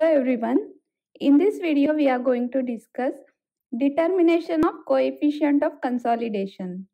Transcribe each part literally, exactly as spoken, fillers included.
Hello everyone. In this video we are going to discuss determination of coefficient of consolidation.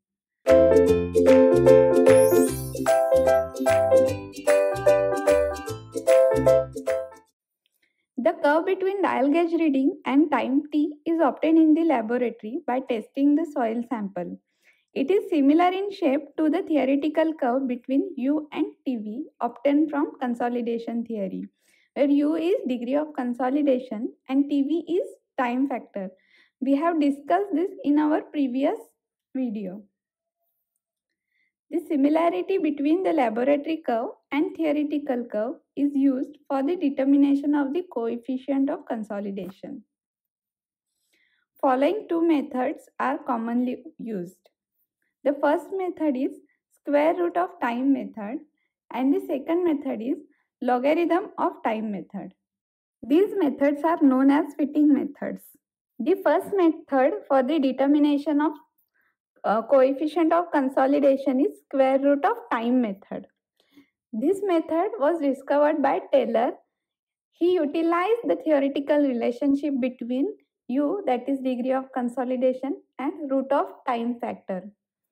The curve between dial gauge reading and time t is obtained in the laboratory by testing the soil sample. It is similar in shape to the theoretical curve between U and T V obtained from consolidation theory, where U is degree of consolidation and T V is time factor. We have discussed this in our previous video. The similarity between the laboratory curve and theoretical curve is used for the determination of the coefficient of consolidation. Following two methods are commonly used. The first method is square root of time method and the second method is logarithm of time method. These methods are known as fitting methods. The first method for the determination of uh, coefficient of consolidation is square root of time method. This method was discovered by Taylor. He utilized the theoretical relationship between U, that is degree of consolidation, and root of time factor.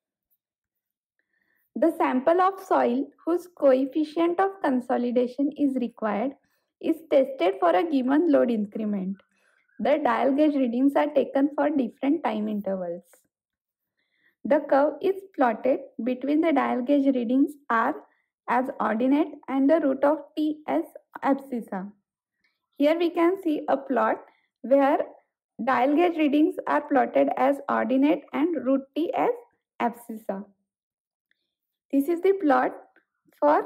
The sample of soil whose coefficient of consolidation is required is tested for a given load increment. The dial gauge readings are taken for different time intervals. The curve is plotted between the dial gauge readings R as ordinate and the root of T as abscissa. Here we can see a plot where dial gauge readings are plotted as ordinate and root T as abscissa. This is the plot for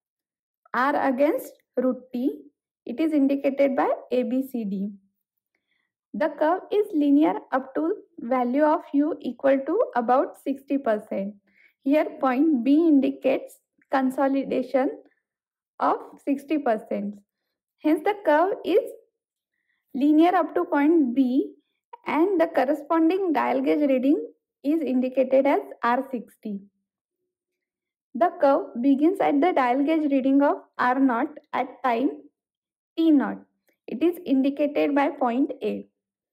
R against root T. It is indicated by A B C D. The curve is linear up to value of U equal to about sixty percent. Here point B indicates consolidation of sixty percent. Hence the curve is linear up to point B and the corresponding dial gauge reading is indicated as R sixty. The curve begins at the dial gauge reading of R zero at time T zero. It is indicated by point A.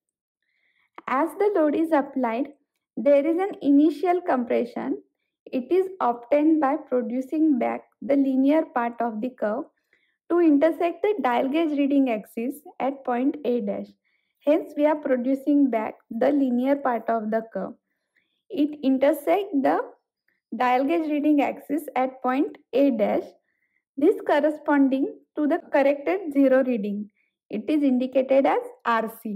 As the load is applied, there is an initial compression. It is obtained by producing back the linear part of the curve to intersect the dial gauge reading axis at point A dash. Hence, we are producing back the linear part of the curve. It intersects the dial gauge reading axis at point A dash. This corresponding to the corrected zero reading. It is indicated as R C.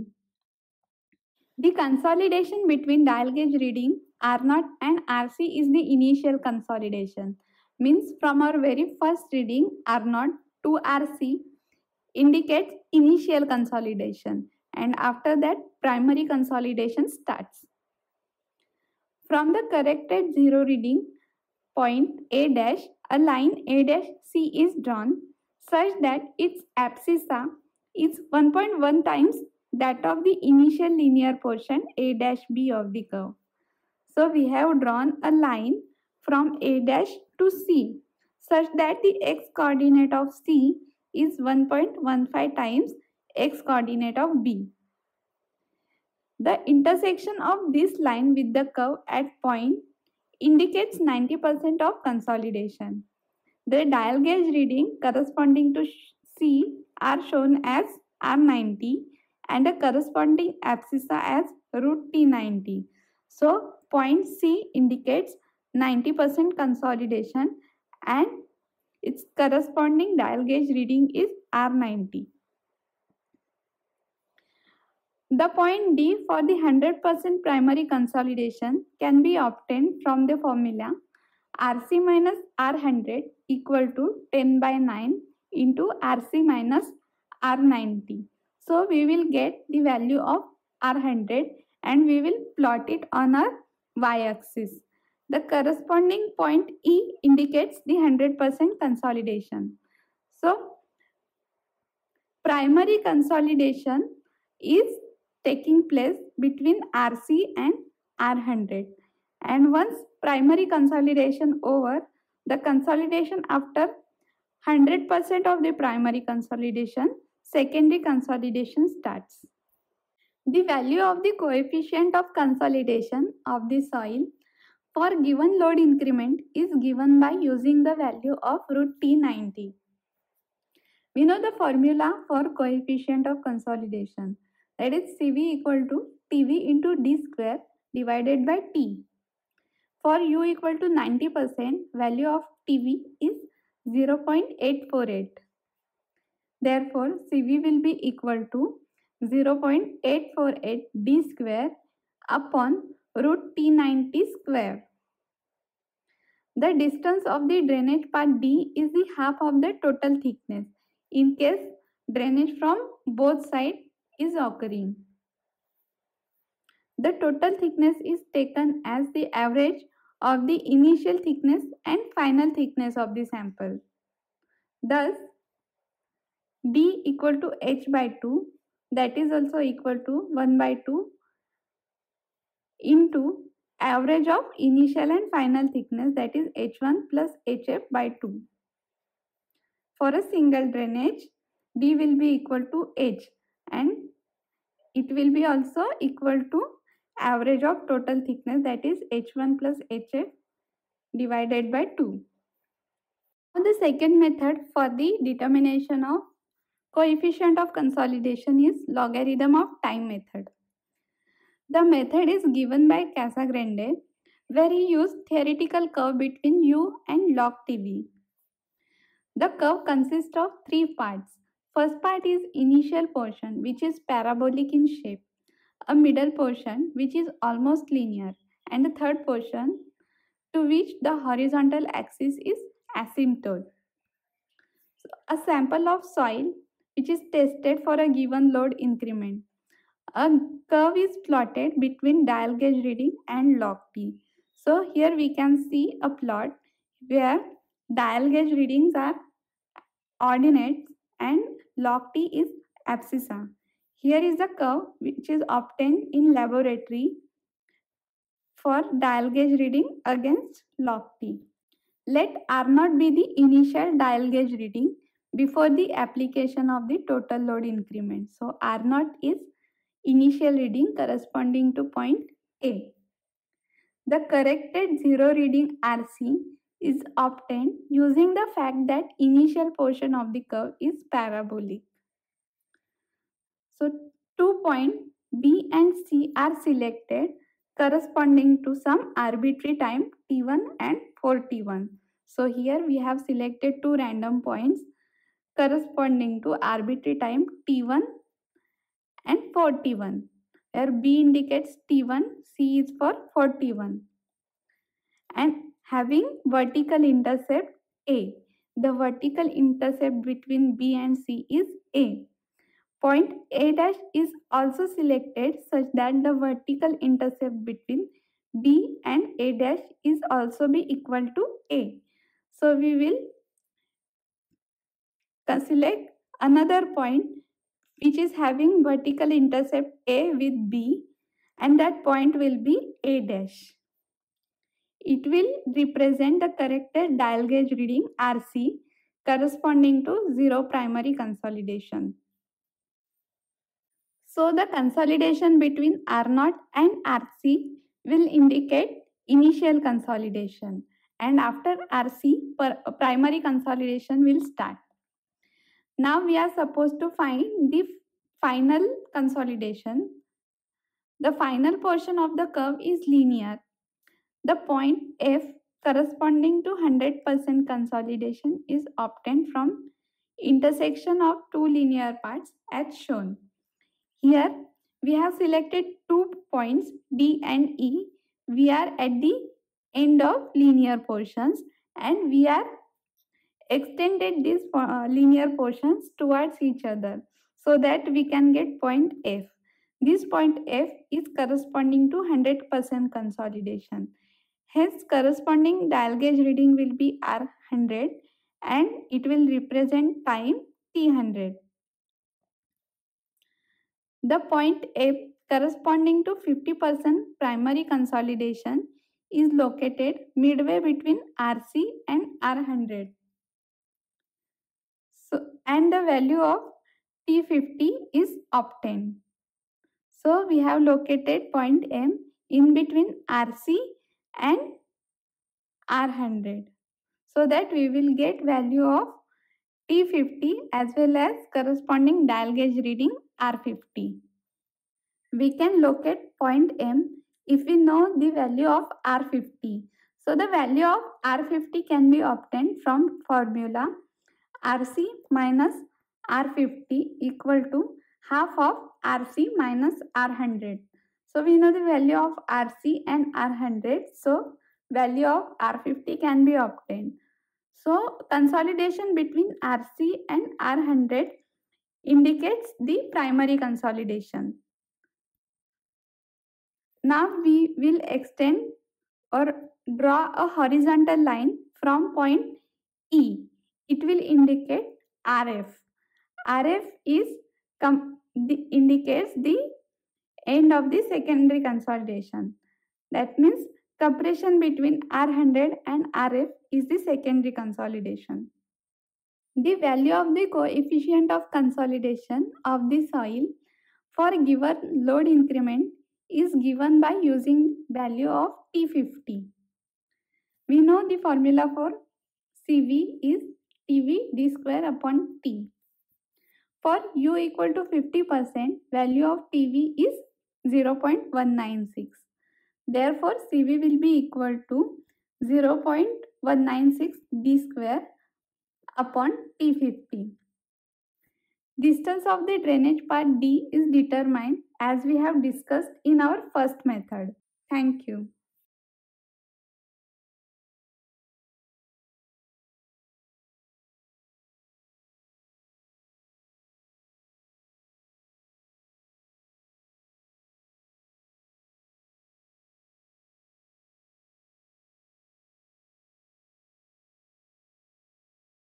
The consolidation between dial gauge reading R zero and R C is the initial consolidation. Means from our very first reading R zero to R C indicates initial consolidation, and after that primary consolidation starts. From the corrected zero reading point A dash, a line A dash C is drawn such that its abscissa is one point one times that of the initial linear portion A dash B of the curve. So we have drawn a line from A dash to C such that the x coordinate of C is one point one five times x coordinate of B. The intersection of this line with the curve at point indicates ninety percent of consolidation. The dial gauge reading corresponding to C are shown as R ninety and a corresponding abscissa as root T ninety. So point C indicates ninety percent consolidation and its corresponding dial gauge reading is R ninety. The point D for the one hundred percent primary consolidation can be obtained from the formula R C minus R one hundred equal to ten by nine into R C minus R ninety. So we will get the value of R one hundred and we will plot it on our y-axis. The corresponding point E indicates the one hundred percent consolidation. So primary consolidation is taking place between R C and R one hundred, and once primary consolidation over, the consolidation after one hundred percent of the primary consolidation secondary consolidation starts. The value of the coefficient of consolidation of the soil for given load increment is given by using the value of root T ninety. We know the formula for coefficient of consolidation, that is C V equal to T V into D square divided by T. For U equal to ninety percent, value of T V is zero point eight four eight. Therefore, C V will be equal to zero point eight four eight D square upon root T ninety square. The distance of the drainage part D is the half of the total thickness in case drainage from both sides is occurring. The total thickness is taken as the average of the initial thickness and final thickness of the sample. Thus, D equal to H by two, that is also equal to one by two into average of initial and final thickness, that is H one plus H F by two. For a single drainage, D will be equal to H and it will be also equal to average of total thickness, that is H one plus H F divided by two. Now the second method for the determination of coefficient of consolidation is logarithm of time method. The method is given by Casagrande, where he used theoretical curve between U and log T V. The curve consists of three parts. First part is initial portion, which is parabolic in shape, a middle portion which is almost linear, and the third portion to which the horizontal axis is asymptote. So, a sample of soil which is tested for a given load increment. A curve is plotted between dial gauge reading and log T. So here we can see a plot where dial gauge readings are ordinates and log T is abscissa. Here is the curve which is obtained in laboratory for dial gauge reading against log T. Let R naught be the initial dial gauge reading before the application of the total load increment. So R naught is initial reading corresponding to point A. The corrected zero reading R C is obtained using the fact that initial portion of the curve is parabolic. So two points B and C are selected corresponding to some arbitrary time T one and four T one. So here we have selected two random points corresponding to arbitrary time T one and four T one, where B indicates T one, C is for four T one, and having vertical intercept A. The vertical intercept between B and C is A. Point A dash is also selected such that the vertical intercept between B and A dash is also be equal to A. So we will select another point which is having vertical intercept A with B, and that point will be A dash. It will represent the corrected dial gauge reading R C corresponding to zero primary consolidation. So the consolidation between R naught and R C will indicate initial consolidation, and after R C, primary consolidation will start. Now we are supposed to find the final consolidation. The final portion of the curve is linear. The point F corresponding to one hundred percent consolidation is obtained from intersection of two linear parts as shown. Here we have selected two points D and E. We are at the end of linear portions and we are extended these uh, linear portions towards each other so that we can get point F. This point F is corresponding to one hundred percent consolidation. Hence, corresponding dial gauge reading will be R one hundred and it will represent time T one hundred. The point F corresponding to fifty percent primary consolidation is located midway between R C and R one hundred. So, and the value of T fifty is obtained. So we have located point M in between R C and R one hundred. So that we will get value of T fifty as well as corresponding dial gauge reading R fifty. We can locate point M if we know the value of R fifty. So the value of R fifty can be obtained from formula R C minus R fifty equal to half of R C minus R one hundred. So we know the value of R C and R one hundred. So value of R fifty can be obtained. So consolidation between R C and R one hundred indicates the primary consolidation. Now we will extend or draw a horizontal line from point E. It will indicate R F. R F is com the, indicates the end of the secondary consolidation. That means compression between R one hundred and R F is the secondary consolidation. The value of the coefficient of consolidation of the soil for a given load increment is given by using value of T fifty. We know the formula for C V is T V d square upon T. For U equal to fifty percent, value of T V is zero point one nine six. Therefore, C V will be equal to zero point one nine six d square upon T fifty. Distance of the drainage part D is determined as we have discussed in our first method. Thank you.